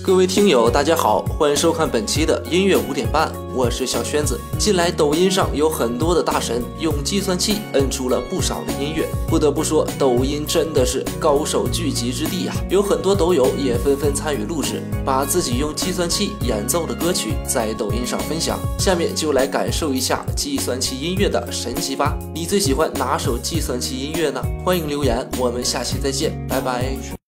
各位听友，大家好，欢迎收看本期的音乐5点半，我是小轩子。近来抖音上有很多的大神用计算器摁出了不少的音乐，不得不说，抖音真的是高手聚集之地呀。有很多抖友也纷纷参与录制，把自己用计算器演奏的歌曲在抖音上分享。下面就来感受一下计算器音乐的神奇吧。你最喜欢哪首计算器音乐呢？欢迎留言，我们下期再见，拜拜。